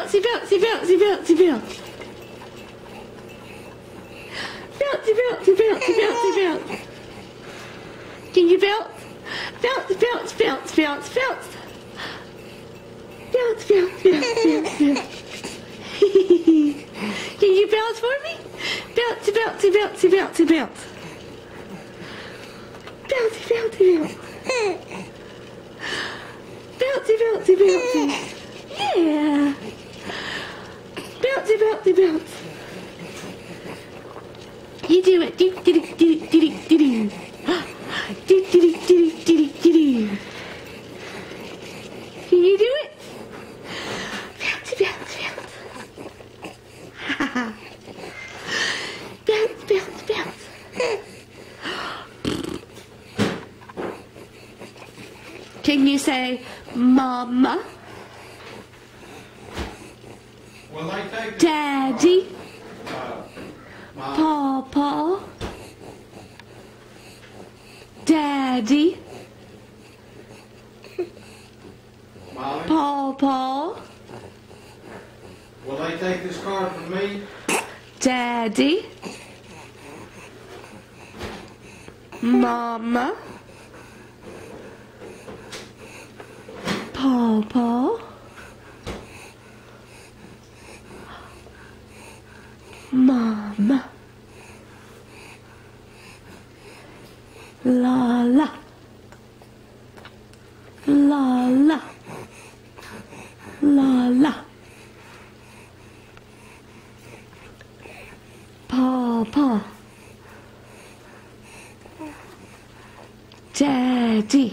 Bouncy, bouncy, bouncy, bouncy, bounce. Bouncy, bouncy, bouncy, bouncy, bounce. Can you bounce? Bounce, bounce, bounce, bounce, bounce. Bounce, bounce, bounce, bounce, bounce. Can you bounce for me? Bouncy, bouncy, bouncy, bouncy, bounce. Bouncy, bouncy, bounce. Bouncy, bouncy, bouncy. Yeah. Bouncy, bouncy, bounce. You do it. Do, do, do, do, do, do, do. Do, do, do, do, do, do, do. Can you do it? Bouncy, bounce, bounce. Bounce, bounce, bounce. Can you say, Mama? Well, they take Daddy? Mom, Papa? Daddy? Molly, Papa? will they take this card from me? Daddy? Mama? Papa? Mama? La. La. La. Papa? Daddy?